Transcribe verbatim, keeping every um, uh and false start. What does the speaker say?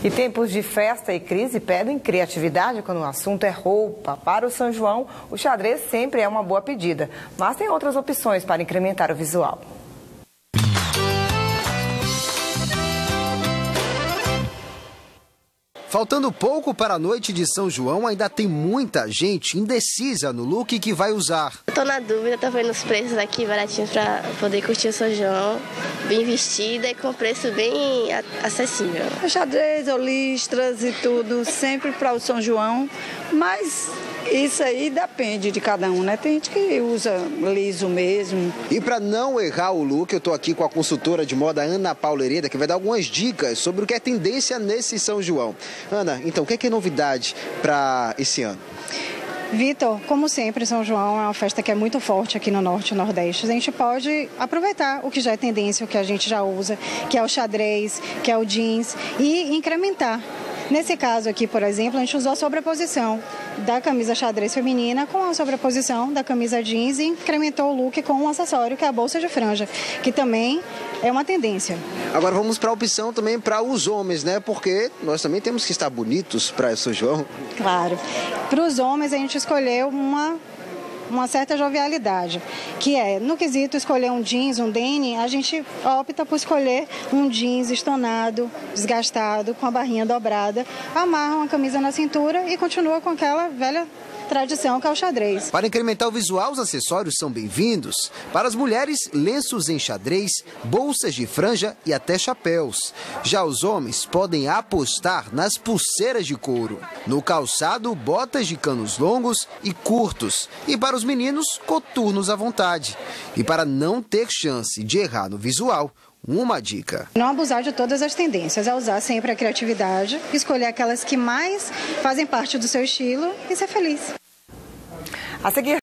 E tempos de festa e crise pedem criatividade quando o assunto é roupa. Para o São João, o xadrez sempre é uma boa pedida, mas tem outras opções para incrementar o visual. Faltando pouco para a noite de São João, ainda tem muita gente indecisa no look que vai usar. Eu tô na dúvida, tô vendo os preços aqui baratinhos para poder curtir o São João, bem vestida e com preço bem acessível. Xadrez, ou listras e tudo, sempre para o São João, mas isso aí depende de cada um, né? Tem gente que usa liso mesmo. E para não errar o look, eu tô aqui com a consultora de moda Ana Paula Hereda, que vai dar algumas dicas sobre o que é tendência nesse São João. Ana, então, o que é, que é novidade para esse ano? Vitor, como sempre, São João é uma festa que é muito forte aqui no Norte e Nordeste. A gente pode aproveitar o que já é tendência, o que a gente já usa, que é o xadrez, que é o jeans, e incrementar. Nesse caso aqui, por exemplo, a gente usou a sobreposição da camisa xadrez feminina com a sobreposição da camisa jeans e incrementou o look com um acessório, que é a bolsa de franja, que também é uma tendência. Agora vamos para a opção também para os homens, né? Porque nós também temos que estar bonitos para São João. Claro. Para os homens a gente escolheu uma... uma certa jovialidade, que é, no quesito escolher um jeans, um denim, a gente opta por escolher um jeans estonado, desgastado, com a barrinha dobrada, amarra uma camisa na cintura e continua com aquela velha tradição que é o xadrez. Para incrementar o visual, os acessórios são bem-vindos. Para as mulheres, lenços em xadrez, bolsas de franja e até chapéus. Já os homens podem apostar nas pulseiras de couro. No calçado, botas de canos longos e curtos. E para os meninos, coturnos à vontade. E para não ter chance de errar no visual, uma dica. Não abusar de todas as tendências, é usar sempre a criatividade, escolher aquelas que mais fazem parte do seu estilo e ser feliz. A seguir